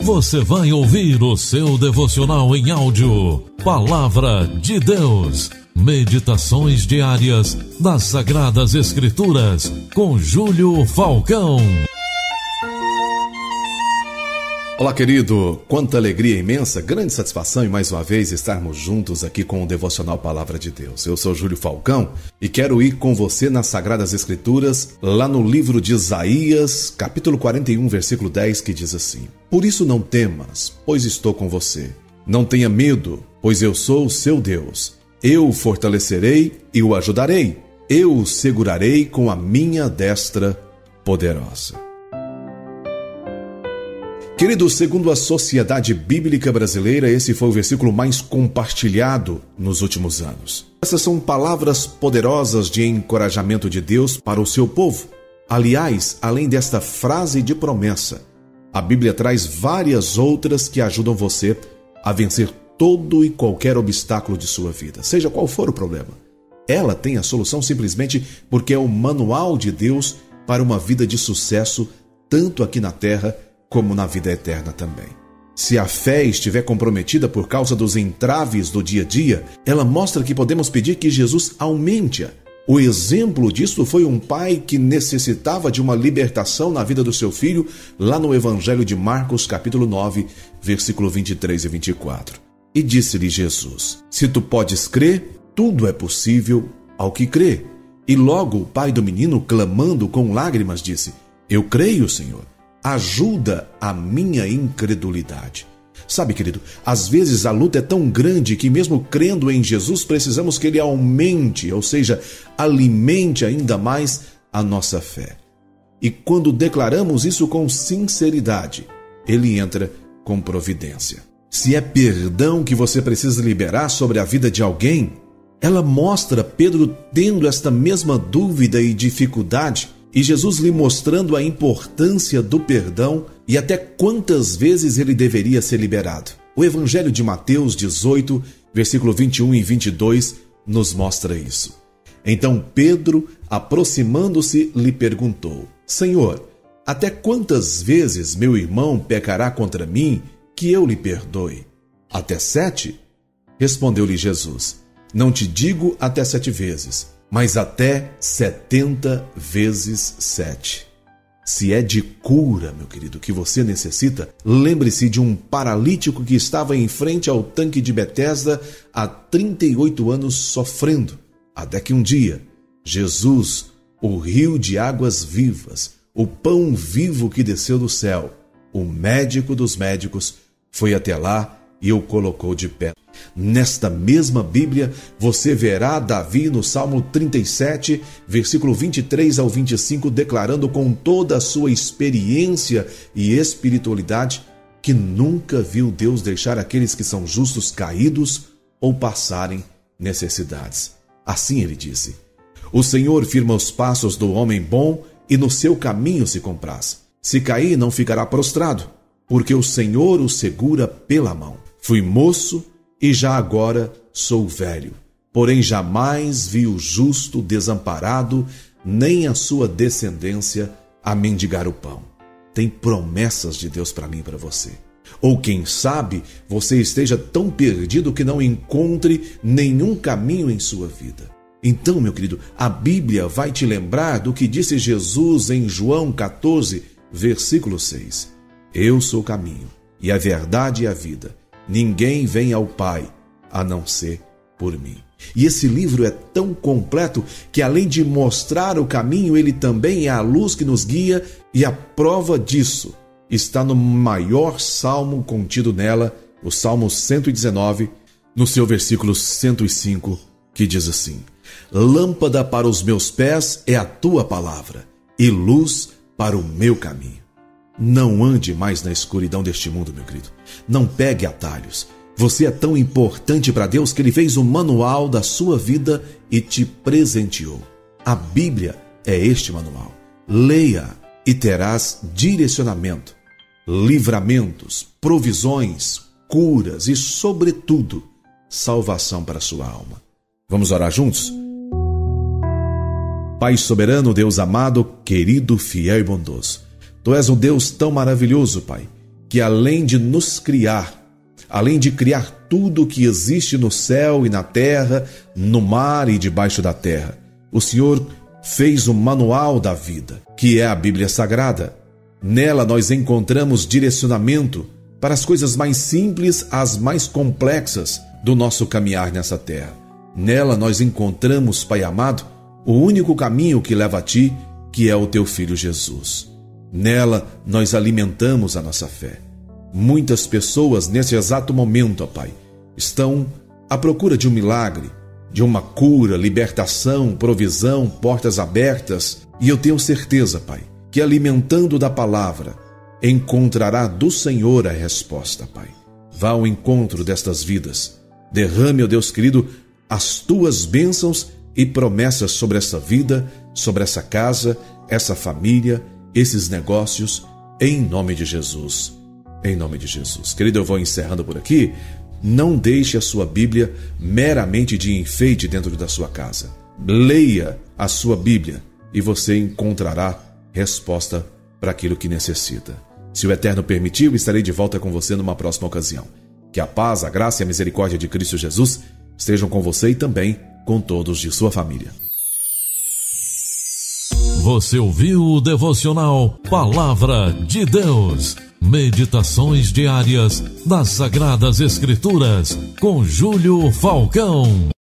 você vai ouvir o seu devocional em áudio, Palavra de Deus, meditações diárias das Sagradas Escrituras, com Júlio Falcão. Olá, querido, quanta alegria imensa, grande satisfação e mais uma vez estarmos juntos aqui com o devocional Palavra de Deus. Eu sou Júlio Falcão e quero ir com você nas Sagradas Escrituras, lá no livro de Isaías, capítulo 41, versículo 10, que diz assim: Por isso não temas, pois estou com você. Não tenha medo, pois eu sou o seu Deus. Eu o fortalecerei e o ajudarei. Eu o segurarei com a minha destra poderosa. Querido, segundo a Sociedade Bíblica Brasileira, esse foi o versículo mais compartilhado nos últimos anos. Essas são palavras poderosas de encorajamento de Deus para o seu povo. Aliás, além desta frase de promessa, a Bíblia traz várias outras que ajudam você a vencer todo e qualquer obstáculo de sua vida, seja qual for o problema. Ela tem a solução simplesmente porque é o manual de Deus para uma vida de sucesso, tanto aqui na terra como na vida eterna também. Se a fé estiver comprometida por causa dos entraves do dia a dia, ela mostra que podemos pedir que Jesus aumente-a. O exemplo disso foi um pai que necessitava de uma libertação na vida do seu filho, lá no Evangelho de Marcos, capítulo 9, versículo 23 e 24. E disse-lhe Jesus: Se tu podes crer, tudo é possível ao que crê. E logo o pai do menino, clamando com lágrimas, disse: Eu creio, Senhor. Ajuda a minha incredulidade. Sabe, querido, às vezes a luta é tão grande que mesmo crendo em Jesus, precisamos que Ele aumente, ou seja, alimente ainda mais a nossa fé. E quando declaramos isso com sinceridade, Ele entra com providência. Se é perdão que você precisa liberar sobre a vida de alguém, ela mostra Pedro tendo esta mesma dúvida e dificuldade, e Jesus lhe mostrando a importância do perdão e até quantas vezes ele deveria ser liberado. O Evangelho de Mateus 18, versículo 21 e 22, nos mostra isso. Então Pedro, aproximando-se, lhe perguntou: Senhor, até quantas vezes meu irmão pecará contra mim que eu lhe perdoe? Até 7? Respondeu-lhe Jesus: Não te digo até 7 vezes, mas até 70 vezes 7. Se é de cura, meu querido, que você necessita, lembre-se de um paralítico que estava em frente ao tanque de Betesda há 38 anos sofrendo, até que um dia, Jesus, o rio de águas vivas, o pão vivo que desceu do céu, o médico dos médicos, foi até lá e o colocou de pé. Nesta mesma Bíblia, você verá Davi no Salmo 37, versículo 23 ao 25, declarando com toda a sua experiência e espiritualidade que nunca viu Deus deixar aqueles que são justos caídos ou passarem necessidades. Assim ele disse: O Senhor firma os passos do homem bom e no seu caminho se compraz. Se cair, não ficará prostrado, porque o Senhor o segura pela mão. Fui moço e já agora sou velho, porém jamais vi o justo desamparado, nem a sua descendência a mendigar o pão. Tem promessas de Deus para mim e para você. Ou quem sabe você esteja tão perdido que não encontre nenhum caminho em sua vida. Então, meu querido, a Bíblia vai te lembrar do que disse Jesus em João 14, versículo 6. Eu sou o caminho, e a verdade e a vida. Ninguém vem ao Pai a não ser por mim. E esse livro é tão completo que, além de mostrar o caminho, ele também é a luz que nos guia, e a prova disso está no maior salmo contido nela, o Salmo 119, no seu versículo 105, que diz assim: Lâmpada para os meus pés é a tua palavra, e luz para o meu caminho. Não ande mais na escuridão deste mundo, meu querido. Não pegue atalhos. Você é tão importante para Deus que Ele fez o manual da sua vida e te presenteou. A Bíblia é este manual. Leia e terás direcionamento, livramentos, provisões, curas e, sobretudo, salvação para a sua alma. Vamos orar juntos? Pai soberano, Deus amado, querido, fiel e bondoso, Tu és um Deus tão maravilhoso, Pai, que além de nos criar, além de criar tudo o que existe no céu e na terra, no mar e debaixo da terra, o Senhor fez o manual da vida, que é a Bíblia Sagrada. Nela nós encontramos direcionamento para as coisas mais simples às mais complexas do nosso caminhar nessa terra. Nela nós encontramos, Pai amado, o único caminho que leva a Ti, que é o Teu Filho Jesus. Nela nós alimentamos a nossa fé. Muitas pessoas nesse exato momento, ó Pai, estão à procura de um milagre, de uma cura, libertação, provisão, portas abertas. E eu tenho certeza, Pai, que alimentando da palavra, encontrará do Senhor a resposta, Pai. Vá ao encontro destas vidas. Derrame, ó Deus querido, as Tuas bênçãos e promessas sobre essa vida, sobre essa casa, essa família, esses negócios, em nome de Jesus. Em nome de Jesus. Querido, eu vou encerrando por aqui. Não deixe a sua Bíblia meramente de enfeite dentro da sua casa. Leia a sua Bíblia e você encontrará resposta para aquilo que necessita. Se o Eterno permitir, eu estarei de volta com você numa próxima ocasião. Que a paz, a graça e a misericórdia de Cristo Jesus estejam com você e também com todos de sua família. Você ouviu o devocional Palavra de Deus. Meditações diárias das Sagradas Escrituras com Júlio Falcão.